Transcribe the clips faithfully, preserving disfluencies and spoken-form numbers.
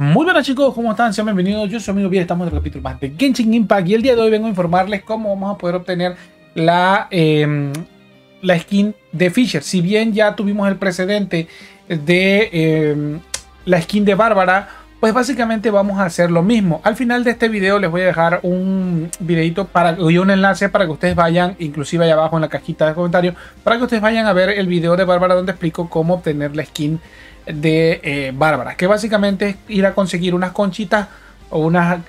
Muy buenas chicos, ¿cómo están? Sean bienvenidos, yo soy amigo bien, estamos en el capítulo más de Genshin Impact y el día de hoy vengo a informarles cómo vamos a poder obtener la, eh, la skin de Fisher. Si bien ya tuvimos el precedente de eh, la skin de Bárbara, pues básicamente vamos a hacer lo mismo. Al final de este video les voy a dejar un videito para, y un enlace para que ustedes vayan, inclusive allá abajo en la cajita de comentarios, para que ustedes vayan a ver el video de Bárbara donde explico cómo obtener la skin de eh, Bárbara, que básicamente es ir a conseguir unas conchitas o unas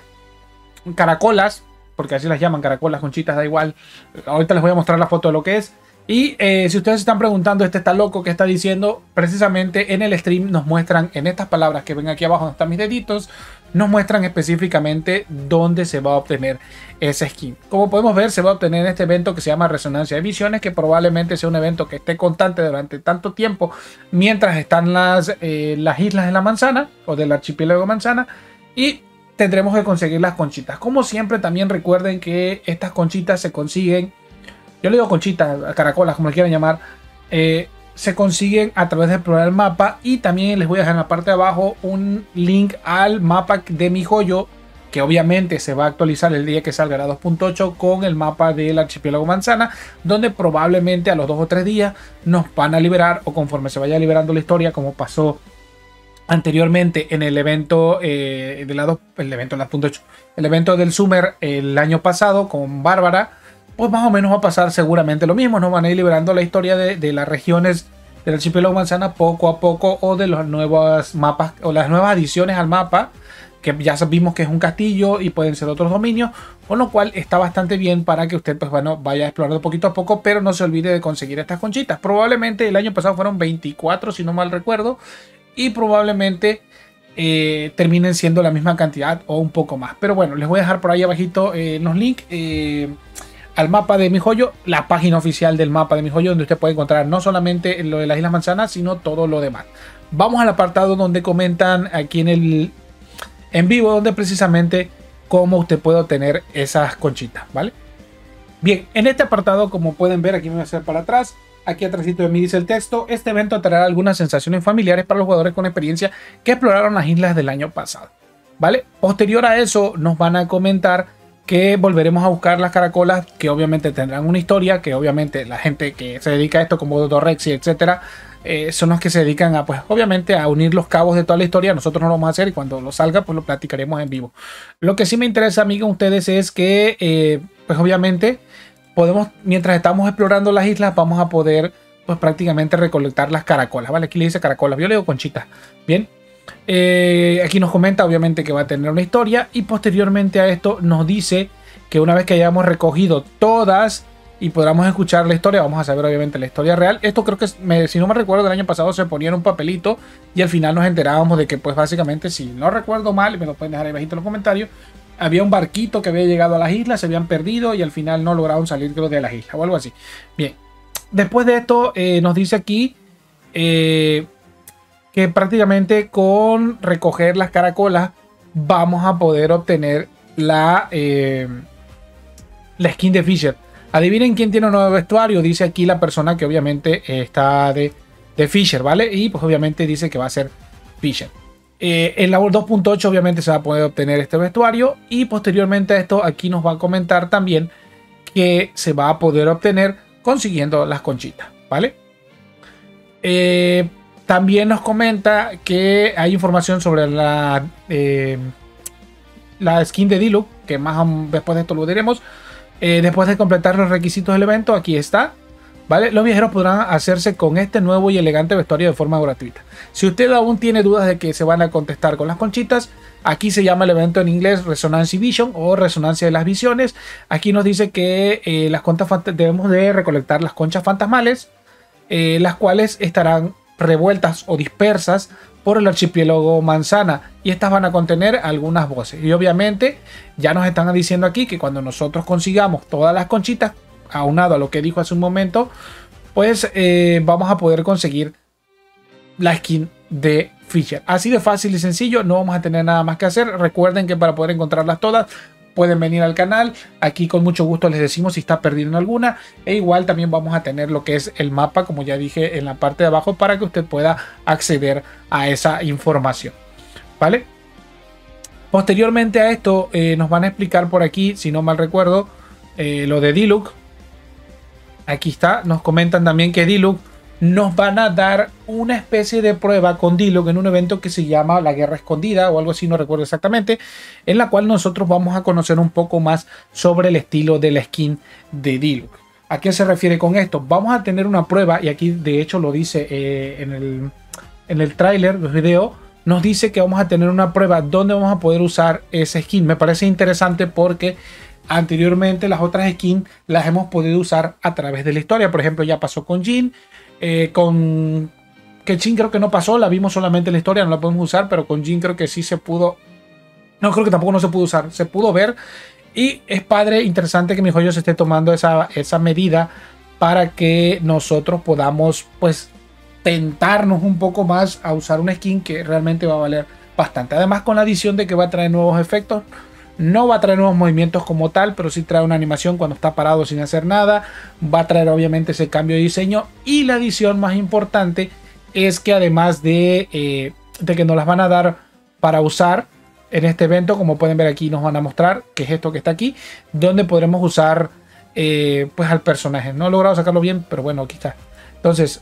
caracolas, porque así las llaman, caracolas, conchitas, da igual. Ahorita les voy a mostrar la foto de lo que es. Y eh, si ustedes se están preguntando, este está loco, ¿qué está diciendo? Precisamente en el stream nos muestran, en estas palabras que ven aquí abajo donde están mis deditos, nos muestran específicamente dónde se va a obtener esa skin. Como podemos ver, se va a obtener en este evento que se llama Resonancia de Visiones, que probablemente sea un evento que esté constante durante tanto tiempo mientras están las, eh, las islas de la manzana o del archipiélago manzana, y tendremos que conseguir las conchitas. Como siempre, también recuerden que estas conchitas se consiguen, yo le digo conchitas, caracolas, como le quieran llamar, eh, se consiguen a través de explorar el mapa. Y también les voy a dejar en la parte de abajo un link al mapa de MiHoYo, que obviamente se va a actualizar el día que salga la dos punto ocho con el mapa del archipiélago manzana, donde probablemente a los dos o tres días nos van a liberar, o conforme se vaya liberando la historia, como pasó anteriormente en el evento eh, de la dos, el evento de la dos punto ocho, el evento del Summer el año pasado con Bárbara. Pues más o menos va a pasar seguramente lo mismo. Nos van a ir liberando la historia de, de las regiones del archipiélago manzana poco a poco, o de los nuevos mapas o las nuevas adiciones al mapa, que ya vimos que es un castillo y pueden ser otros dominios, con lo cual está bastante bien para que usted pues bueno vaya explorando poquito a poco, pero no se olvide de conseguir estas conchitas. Probablemente el año pasado fueron veinticuatro, si no mal recuerdo, y probablemente eh, terminen siendo la misma cantidad o un poco más. Pero bueno, les voy a dejar por ahí abajito eh, los links eh, al mapa de MiHoYo, la página oficial del mapa de MiHoYo, donde usted puede encontrar no solamente lo de las Islas Manzanas, sino todo lo demás. Vamos al apartado donde comentan aquí en el en vivo, donde precisamente cómo usted puede obtener esas conchitas, ¿vale? Bien, en este apartado, como pueden ver, aquí me voy a hacer para atrás. Aquí atrás de mí dice el texto: este evento traerá algunas sensaciones familiares para los jugadores con experiencia que exploraron las islas del año pasado, ¿vale? Posterior a eso nos van a comentar que volveremos a buscar las caracolas, que obviamente tendrán una historia, que obviamente la gente que se dedica a esto, como Doctor Rex y etcétera, eh, son los que se dedican a, pues obviamente, a unir los cabos de toda la historia. Nosotros no lo vamos a hacer, y cuando lo salga pues lo platicaremos en vivo. Lo que sí me interesa a mí con ustedes es que eh, pues obviamente podemos, mientras estamos explorando las islas, vamos a poder pues prácticamente recolectar las caracolas, ¿vale? Aquí le dice caracolas, yo le digo conchitas. Bien. Eh, aquí nos comenta obviamente que va a tener una historia, y posteriormente a esto nos dice que una vez que hayamos recogido todas y podamos escuchar la historia, vamos a saber obviamente la historia real. Esto creo que, me, si no me recuerdo, del año pasado se ponía en un papelito y al final nos enterábamos de que pues básicamente, si no recuerdo mal, me lo pueden dejar ahí bajito en los comentarios, había un barquito que había llegado a las islas, se habían perdido y al final no lograron salir de las islas o algo así. Bien, después de esto eh, nos dice aquí eh, que prácticamente con recoger las caracolas vamos a poder obtener la, eh, la skin de Fisher. Adivinen quién tiene un nuevo vestuario. Dice aquí la persona que obviamente está de, de Fisher, ¿vale? Y pues obviamente dice que va a ser Fisher. Eh, en la dos punto ocho obviamente se va a poder obtener este vestuario, y posteriormente a esto aquí nos va a comentar también que se va a poder obtener consiguiendo las conchitas, ¿vale? Eh... También nos comenta que hay información sobre la, eh, la skin de Diluc, que más después de esto lo diremos. Eh, después de completar los requisitos del evento, aquí está, ¿vale? Los viajeros podrán hacerse con este nuevo y elegante vestuario de forma gratuita. Si usted aún tiene dudas de que se van a contestar con las conchitas, aquí se llama el evento en inglés Resonance Vision o Resonancia de las Visiones. Aquí nos dice que eh, las conchas debemos de recolectar las conchas fantasmales, eh, las cuales estarán revueltas o dispersas por el archipiélago manzana, y estas van a contener algunas voces. Y obviamente ya nos están diciendo aquí que cuando nosotros consigamos todas las conchitas, aunado a lo que dijo hace un momento, pues eh, vamos a poder conseguir la skin de Fisher. Así de fácil y sencillo, no vamos a tener nada más que hacer. Recuerden que para poder encontrarlas todas pueden venir al canal. Aquí con mucho gusto les decimos si está perdido en alguna. E igual también vamos a tener lo que es el mapa, como ya dije, en la parte de abajo, para que usted pueda acceder a esa información, ¿vale? Posteriormente a esto eh, nos van a explicar por aquí, si no mal recuerdo, eh, lo de Diluc. Aquí está, nos comentan también que Diluc nos van a dar una especie de prueba con Diluc en un evento que se llama La Guerra Escondida o algo así, no recuerdo exactamente, en la cual nosotros vamos a conocer un poco más sobre el estilo de la skin de Diluc. ¿A qué se refiere con esto? Vamos a tener una prueba, y aquí de hecho lo dice eh, en el, en el tráiler del video, nos dice que vamos a tener una prueba donde vamos a poder usar ese skin. Me parece interesante porque anteriormente las otras skins las hemos podido usar a través de la historia. Por ejemplo, ya pasó con Jhin, eh, con Keqing creo que no pasó, la vimos solamente en la historia, no la podemos usar, pero con Jhin creo que sí se pudo. No, creo que tampoco no se pudo usar, se pudo ver. Y es padre, interesante que MiHoYo se esté tomando esa, esa medida para que nosotros podamos, pues, tentarnos un poco más a usar una skin que realmente va a valer bastante. Además, con la adición de que va a traer nuevos efectos, no va a traer nuevos movimientos como tal, pero sí trae una animación cuando está parado sin hacer nada. Va a traer obviamente ese cambio de diseño. Y la adición más importante es que además de, eh, de que nos las van a dar para usar en este evento, como pueden ver aquí nos van a mostrar, que es esto que está aquí, donde podremos usar eh, pues al personaje. No he logrado sacarlo bien, pero bueno, aquí está. Entonces,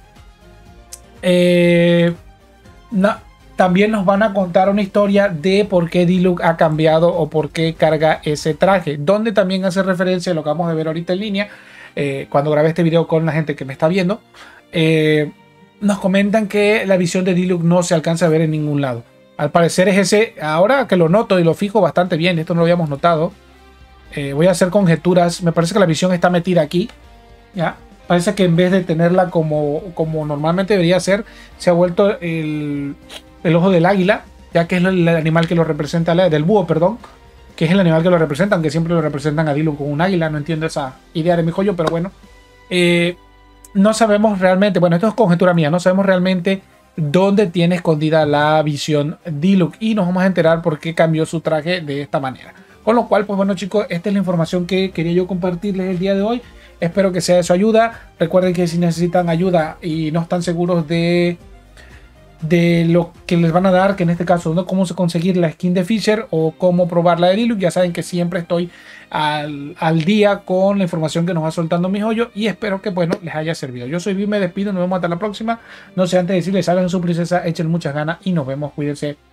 eh, no, también nos van a contar una historia de por qué Diluc ha cambiado o por qué carga ese traje, donde también hace referencia a lo que vamos a ver ahorita en línea, eh, cuando grabé este video con la gente que me está viendo. Eh, nos comentan que la visión de Diluc no se alcanza a ver en ningún lado. Al parecer es ese, ahora que lo noto y lo fijo bastante bien, esto no lo habíamos notado. Eh, voy a hacer conjeturas, me parece que la visión está metida aquí, ¿ya? Parece que en vez de tenerla como, como normalmente debería ser, se ha vuelto el, el ojo del águila, ya que es el animal que lo representa, del búho, perdón, que es el animal que lo representa, aunque siempre lo representan a Diluc con un águila. No entiendo esa idea de MiHoYo, pero bueno. Eh, no sabemos realmente, bueno, esto es conjetura mía, no sabemos realmente dónde tiene escondida la visión Diluc, y nos vamos a enterar por qué cambió su traje de esta manera. Con lo cual, pues bueno chicos, esta es la información que quería yo compartirles el día de hoy. Espero que sea de su ayuda. Recuerden que si necesitan ayuda y no están seguros de, de lo que les van a dar, que en este caso no cómo se conseguir la skin de Fisher o cómo probar la de Diluc, ya saben que siempre estoy al, al día con la información que nos va soltando MiHoYo, y espero que bueno les haya servido. Yo soy Viv, me despido, nos vemos hasta la próxima. No sé, antes de decirles, salgan su princesa, echen muchas ganas y nos vemos, cuídense.